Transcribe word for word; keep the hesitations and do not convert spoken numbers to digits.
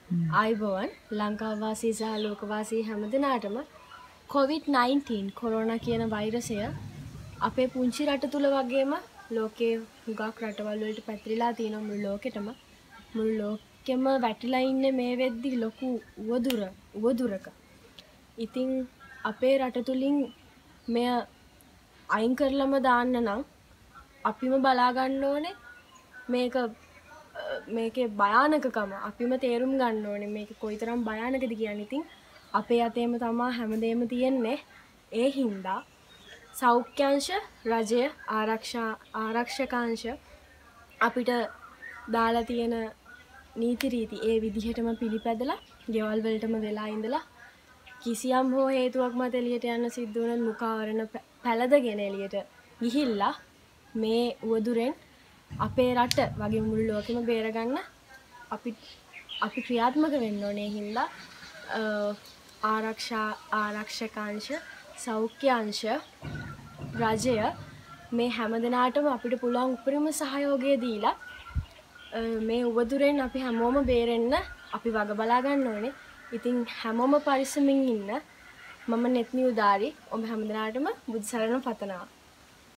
ආයිබෝවන් ලංකාවාසී සහ ලෝකවාසී හැමදෙනාටම කොවිඩ් නයින්ටීන් කොරෝනා කියන වෛරසය අපේ පුංචි රට තුල වගේම ලෝකයේ හුඟක් රටවල් වලට පැතිරිලා තියෙනවා මුළු ලෝකෙටම මුළු ලෝකෙම වැටිලා ඉන්නේ මේ වෙද්දි ලොකු උවදුර උවදුරක. ඉතින් අපේ රට තුලින් මෙය අයින් කරලම දාන්න නම් අපිම බලා ගන්න ඕනේ මේක මේකේ භයානකකම අපිම තේරුම් ගන්න ඕනේ මේක කොයිතරම් භයානකද කියන්නේ. ඉතින් අපේ අතේම තමයි හැමදේම තියෙන්නේ. ඒ හින්දා සෞඛ්‍යාංශ රජය ආරක්ෂා ආරක්ෂකාංශ අපිට දාලා තියෙන නීති රීති ඒ විදිහටම පිළිපැදලා ගෙවල් වලටම වෙලා ඉඳලා කිසියම් හෝ හේතුවක් මත එළියට යන්න සිද්ධ වුණොත් මුඛාවරණ පැලදගෙන එළියට ගිහිල්ලා මේ උවදුරෙන් අපේ රට වගේ මුළු ලෝකෙම බේරගන්න අපි අපි ක්‍රියාත්මක වෙන්න ඕනේ. හින්දා ආරක්ෂා ආරක්ෂකාංශ සෞඛ්‍යාංශ රජය මේ හැමදෙනාටම අපිට පුළුවන් උපරිම සහයෝගය දීලා මේ උවදුරෙන් අපි හැමෝම බේරෙන්න අපි වග බලා ගන්න ඕනේ. ඉතින් හැමෝම පරිස්සමින් ඉන්න. මම නෙත්නි උදාරි ඔබ හැමදෙනාටම බුදු සරණ පතනවා.